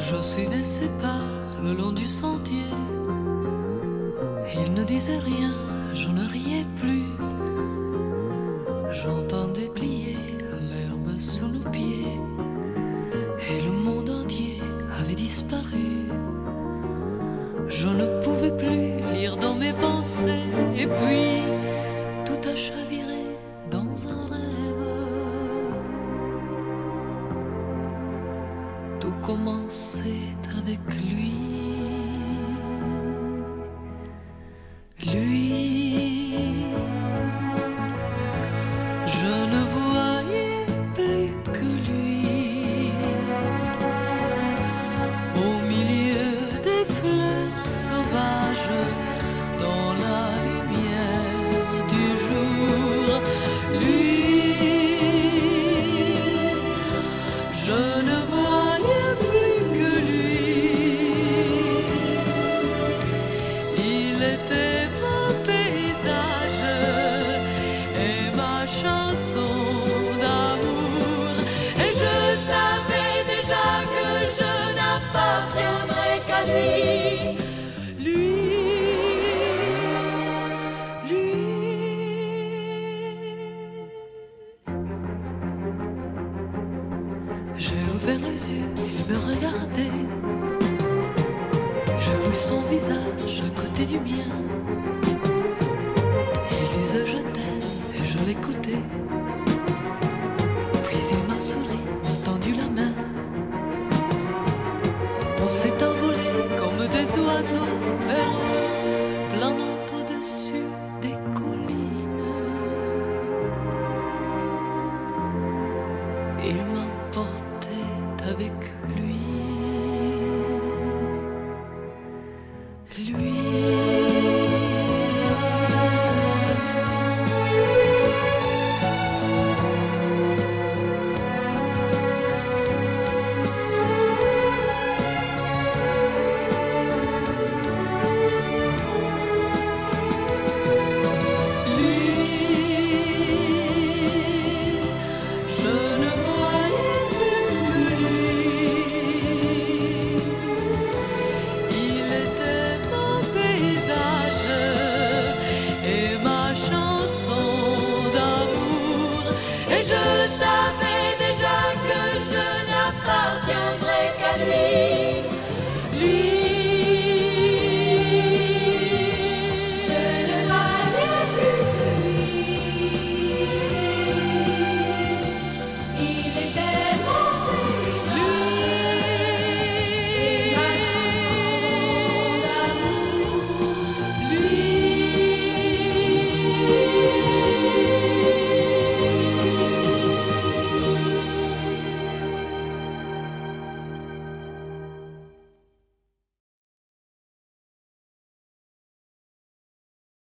Je suivais ses pas le long du sentier. Il ne disait rien, je ne riais plus. J'entendais plier l'herbe sous nos pieds, et le monde entier avait disparu. Je ne pouvais plus lire dans mes pensées, et puis tout a chaviré dans un rêve. Tout commençait avec lui. Je ne voyais plus que lui. Au milieu des fleurs sauvages, dans la lumière du jour, lui, je ne voyais plus que lui. Il était mon paysage et ma chanson d'amour, et je savais déjà que je n'appartiendrais qu'à lui. J'ai ouvert les yeux, il me regardait. J'ai vu son visage à côté du mien. Il disait je t'aime et je l'écoutais. Puis il m'a souri, tendu la main. On s'est envolé comme des oiseaux vers plein